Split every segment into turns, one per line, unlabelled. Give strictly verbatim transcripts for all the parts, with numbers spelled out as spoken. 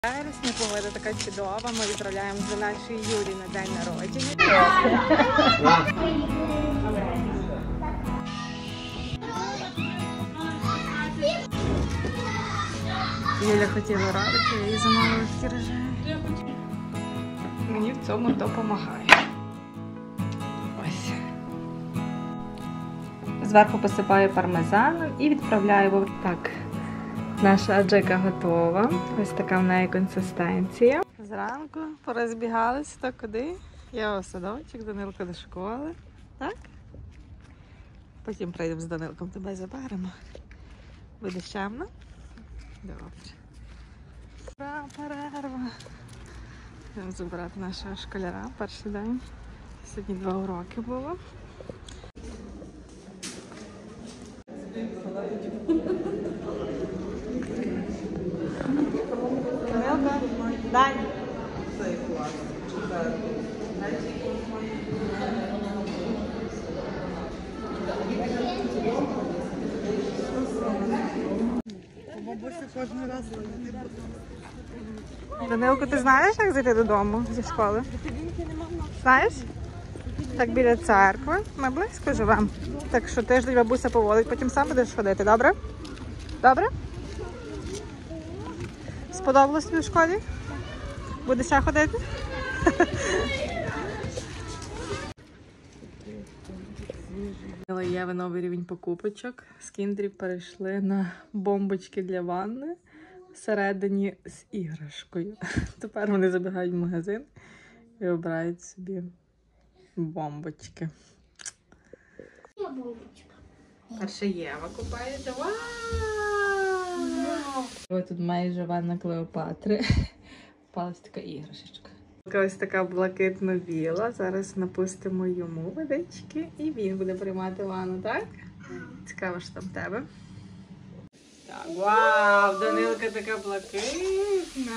Вересня, погода така чудова, ми відправляємо за нашої Юлі на день народження. Юля хотіла робити, я їй замовила такі рожеві. Мені в цьому допомагає. Ось. Зверху посипаю пармезаном і відправляю в... Так. Наша аджика готова. Ось така в неї консистенція. Зранку порозбігалися то куди. Я у садочок, Данилко до школи. Так? Потім прийдемо з Данилком, тебе заберемо. Буде щемно? Добре. Ура, перерва. Будемо забирати нашого школяра перший день. Сьогодні два уроки було. Дань.
Бабуся кожен раз.
Данилко, ти знаєш, як зайти додому зі школи? Знаєш? Так біля церкви. Ми близько живемо. Так що тиждень бабуся поводить, потім сам будеш ходити, добре? Добре? Сподобалось тобі в школі? Будеш ще ходити? Є новий рівень покупочок. З кіндерів перейшли на бомбочки для ванни всередині з іграшкою. Тепер вони забігають в магазин і обирають собі бомбочки.
Я бомбочка.
Перша Єва купається. Вау! Ось тут майже ванна Клеопатри. Впалась така іграшечка. Ось така блакитно-біла. Зараз напустимо йому водички і він буде приймати ванну, так? Цікаво, що там в тебе. Так, вау! Данилка така блакитна.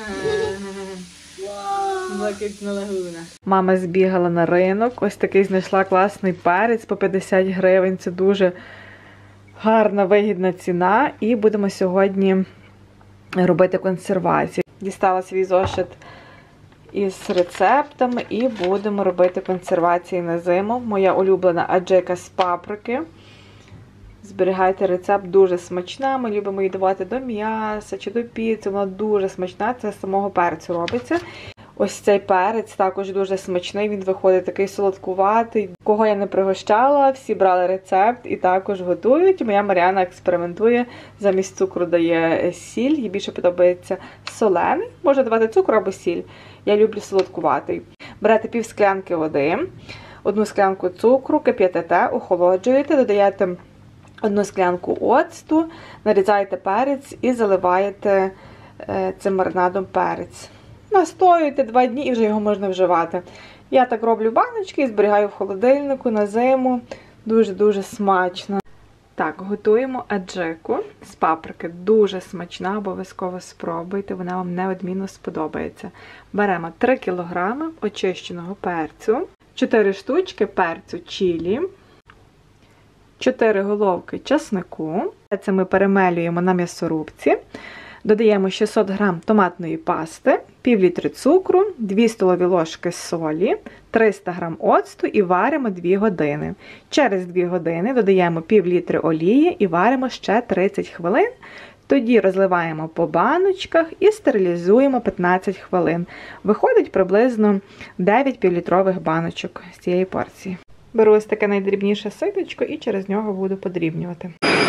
Блакитна лагуна. Мама збігала на ринок. Ось такий знайшла класний перець по п'ятдесят гривень. Це дуже гарна, вигідна ціна. І будемо сьогодні робити консервацію. Дістала свій зошит із рецептами і будемо робити консервації на зиму. Моя улюблена аджика з паприки. Зберігайте рецепт, дуже смачна. Ми любимо її давати до м'яса чи до піци. Вона дуже смачна, це з самого перцю робиться. Ось цей перець також дуже смачний, він виходить такий солодкуватий. Кого я не пригощала, всі брали рецепт і також готують. Моя Мар'яна експериментує, замість цукру дає сіль, їй більше подобається солений. Можна давати цукор або сіль. Я люблю солодкуватий. Берете пів склянки води, одну склянку цукру, кип'ятите, охолоджуєте, додаєте одну склянку оцту, нарізаєте перець і заливаєте цим маринадом перець. Настоюєте два дні і вже його можна вживати. Я так роблю баночки і зберігаю в холодильнику на зиму. Дуже-дуже смачно. Так, готуємо аджику з паприки. Дуже смачна, обов'язково спробуйте, вона вам неодмінно сподобається. Беремо три кілограми очищеного перцю, чотири штучки перцю чилі, чотири головки часнику. Це ми перемелюємо на м'ясорубці. Додаємо шістсот грам томатної пасти, пів літри цукру, дві столові ложки солі, триста грам оцту і варимо дві години. Через дві години додаємо пів літри олії і варимо ще тридцять хвилин. Тоді розливаємо по баночках і стерилізуємо п'ятнадцять хвилин. Виходить приблизно дев'ять півлітрових баночок з цієї порції. Беру ось таке найдрібніше ситочко і через нього буду подрібнювати.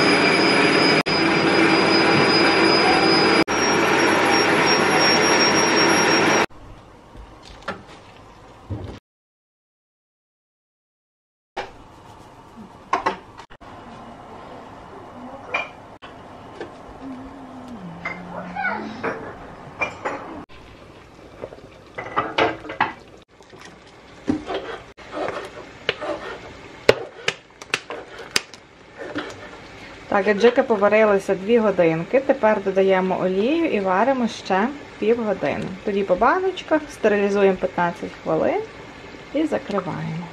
Так, аджика поварилася дві годинки, тепер додаємо олію і варимо ще пів години. Тоді по баночках стерилізуємо п'ятнадцять хвилин і закриваємо.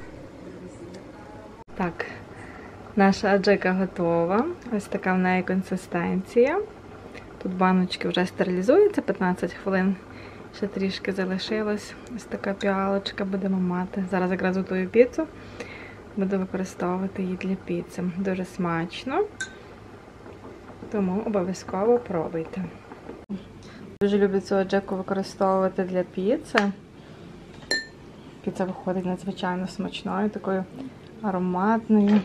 Так, наша аджика готова. Ось така в неї консистенція. Тут баночки вже стерилізуються, п'ятнадцять хвилин. Ще трішки залишилось. Ось така піалочка будемо мати. Зараз якраз готую піцу. Буду використовувати її для піци. Дуже смачно. Тому обов'язково пробуйте. Дуже люблю цього джеку використовувати для піци. Піца виходить надзвичайно смачною, такою ароматною.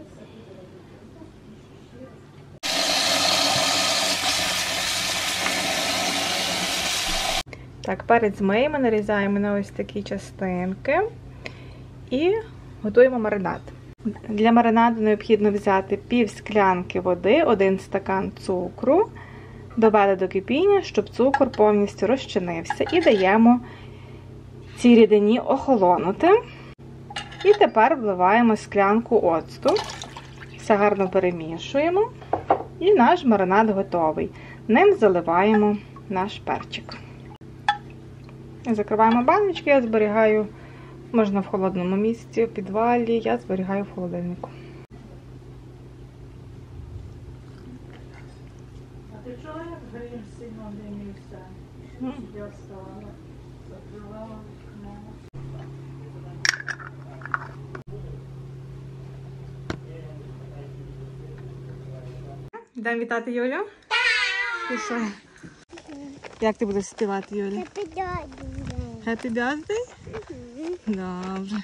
Так, перець миємо, нарізаємо на ось такі частинки і готуємо маринад. Для маринаду необхідно взяти пів склянки води, один стакан цукру, довели до кипіння, щоб цукор повністю розчинився, і даємо цій рідині охолонути. І тепер вливаємо склянку оцту, все гарно перемішуємо і наш маринад готовий. Ним заливаємо наш перчик. Закриваємо баночки, я зберігаю, можна в холодному місці, в підвалі, я зберігаю в холодильнику.
А ти чого як грієш сильно димівся? Я встала, закривала вікно.
Йдемо вітати Юлю? Ти що? Як ти будеш співати, Юля? Happy birthday? Добре.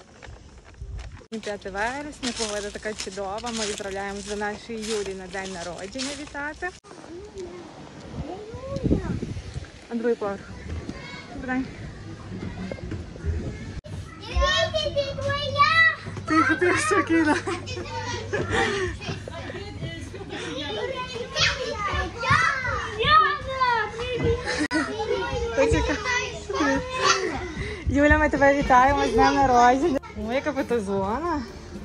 п'яте вересня, погода така чудова. Ми відправляємося до нашої Юлі на день народження вітати. А другий поверх. Добрий день. Тихо, тихо, спокійно. Юля, ми тебе вітаємо з днем народження. Ой, яка фотозона.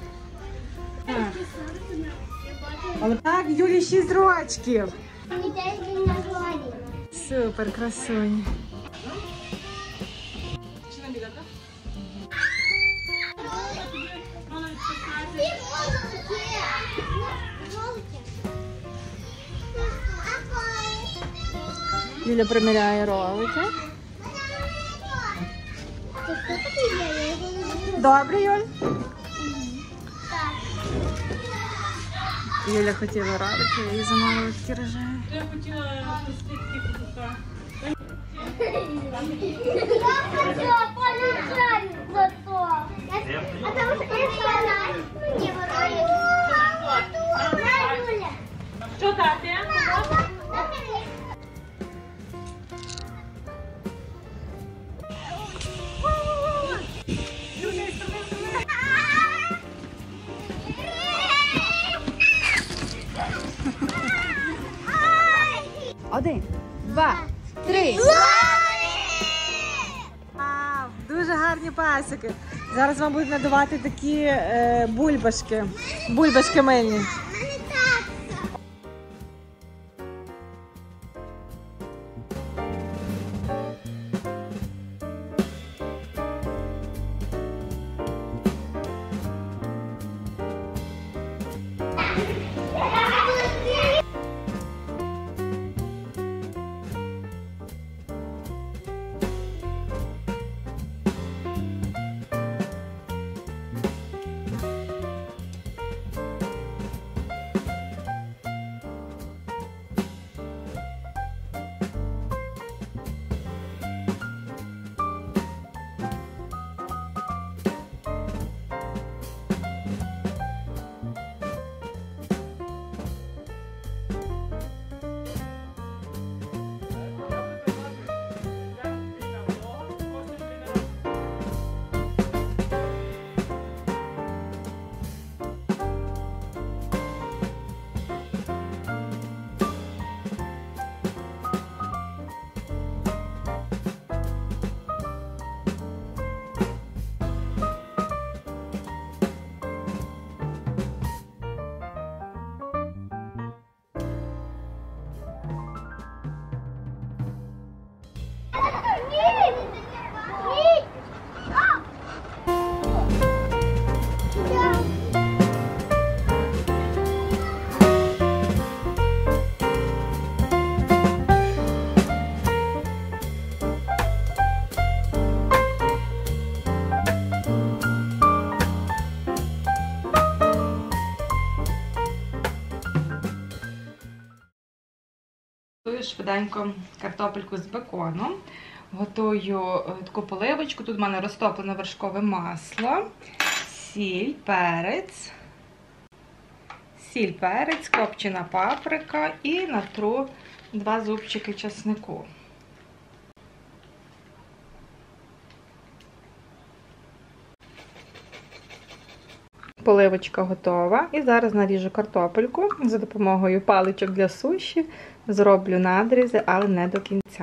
Але так, Юлі шість рочків. Супер, красуня. Юля приміряє ролики. Добре, Юль? Юля хотіла ролики, я їй замовила такі рожеві.
Я хотіла пустити кутука. Що таке?
Один, два, три. Вау, дуже гарні пасики. Зараз вам будуть надавати такі е, бульбашки. Бульбашки мильні. швиденько картопельку з беконом. Готую таку поливочку. Тут в мене розтоплене вершкове масло, сіль, перець, сіль, перець, копчена паприка і натру два зубчики чеснику. Поливочка готова. І зараз наріжу картопельку. За допомогою паличок для суші зроблю надрізи, але не до кінця.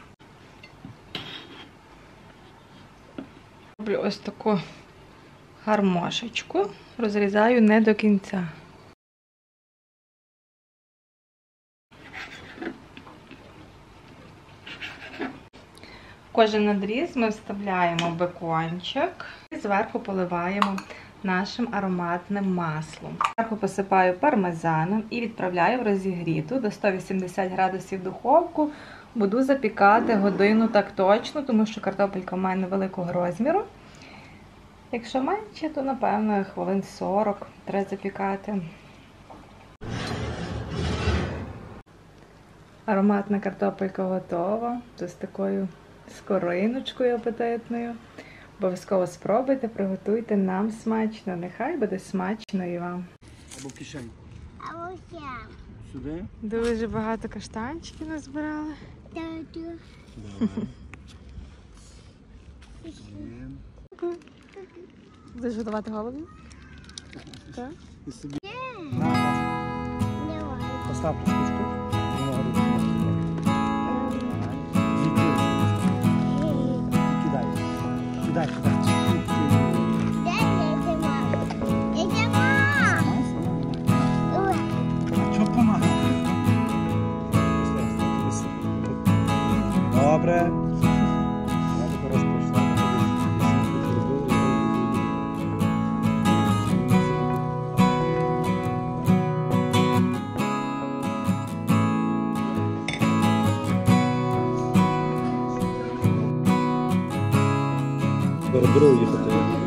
Роблю ось таку гармошечку, розрізаю не до кінця. Кожен надріз ми вставляємо в бекончик і зверху поливаємо нашим ароматним маслом. Зверху посипаю пармезаном і відправляю в розігріту до ста вісімдесят градусів духовку. Буду запікати годину так точно, тому що картопелька в мене великого розміру. Якщо менше, то, напевно, хвилин сорок треба запікати. Ароматна картопелька готова. З такою скориночкою апетитною. Обов'язково спробуйте, приготуйте, нам смачно. Нехай буде смачно і вам.
Або в кишені.
А ось я.
Сюди.
Дуже багато каштанчиків назбирали.
Тату.
Давай.
Будеш готувати голову? Так.
І собі.
Давай.
Постав штучку. Кидай. Кидай, кидай.
Де ти, мама? Ідемо. Ой.
Чого помагати? Добре. Я тепер розпочну. Беру їхати.